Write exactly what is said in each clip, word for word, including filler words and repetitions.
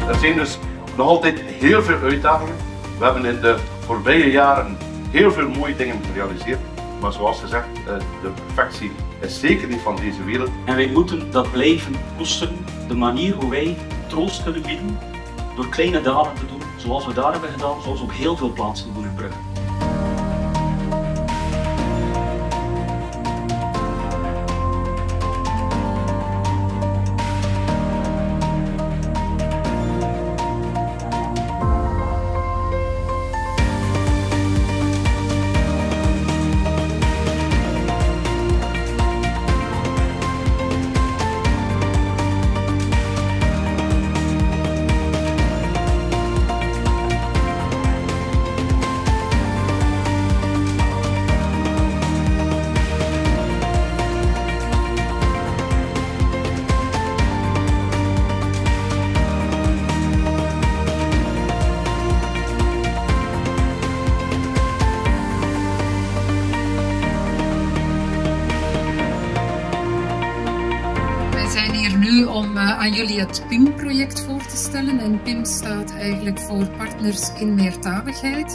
Er zijn dus nog altijd heel veel uitdagingen. We hebben in de voorbije jaren heel veel mooie dingen gerealiseerd. Maar zoals gezegd, de perfectie is zeker niet van deze wereld. En wij moeten dat blijven koesteren. De manier hoe wij troost kunnen bieden, door kleine daden te doen, zoals we daar hebben gedaan, zoals we op heel veel plaatsen doen in Brugge. We zijn hier nu om uh, aan jullie het P I M-project voor te stellen. En P I M staat eigenlijk voor Partners in Meertaligheid.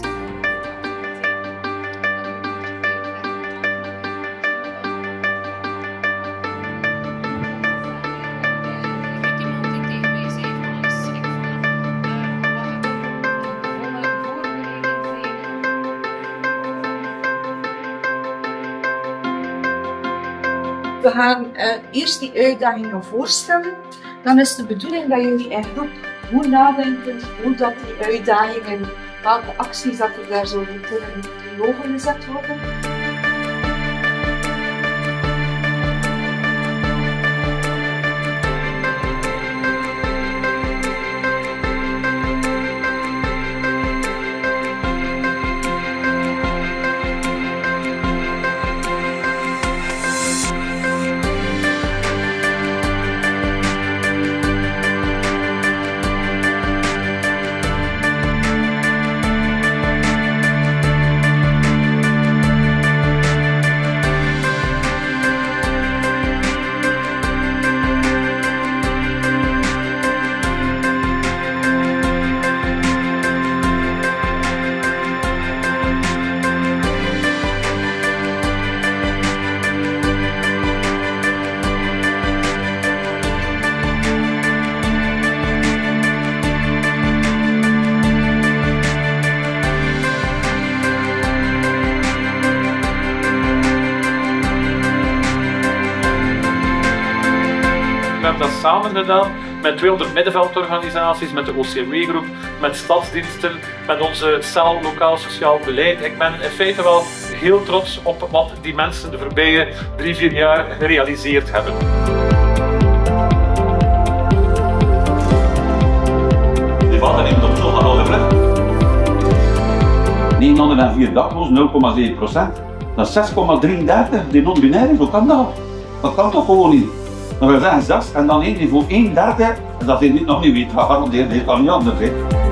We gaan uh, eerst die uitdagingen voorstellen. Dan is de bedoeling dat jullie in groep goed nadenken hoe dat die uitdagingen, welke acties dat er daar zouden kunnen in ogen gezet worden. We hebben dat samen gedaan met tweehonderd middenveldorganisaties, met de O C W-groep, met stadsdiensten, met onze cel lokaal sociaal beleid. Ik ben in feite wel heel trots op wat die mensen de voorbije drie, vier jaar gerealiseerd hebben. De vader neemt op zo gaan overleg. negenhonderdvier daklozen, nul komma zeven procent. Dat is zes komma drieëndertig, die non-binaire, hoe kan dat? Dat kan toch gewoon niet? Dan wil zeggen zes en dan één die voor een derde, dat is niet nog niet weet, dat garandeert, dat kan niet anders. Hè.